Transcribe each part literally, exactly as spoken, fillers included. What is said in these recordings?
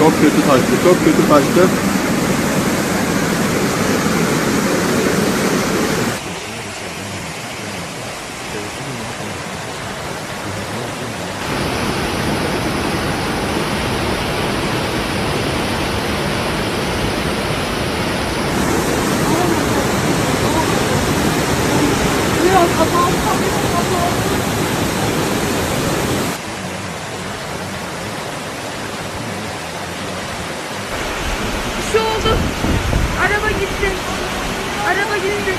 Çok kötü taştı, çok kötü taştı. Bir şey oldu. Araba gitti. Araba gitti.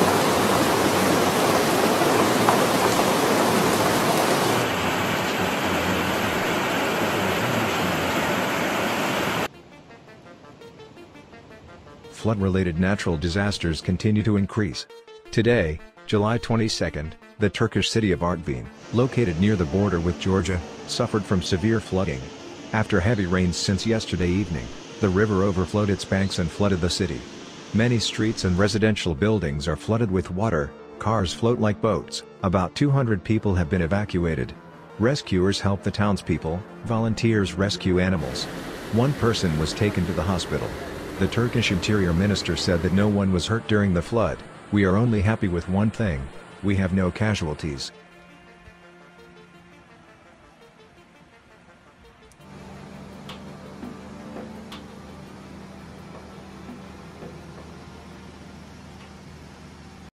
Flood-related natural disasters continue to increase. Today, July twenty-second, the Turkish city of Artvin, located near the border with Georgia, suffered from severe flooding. After heavy rains since yesterday evening, the river overflowed its banks and flooded the city. Many streets and residential buildings are flooded with water, cars float like boats, about two hundred people have been evacuated. Rescuers help the townspeople, volunteers rescue animals. One person was taken to the hospital. The Turkish Interior Minister said that no one was hurt during the flood. "We are only happy with one thing: we have no casualties."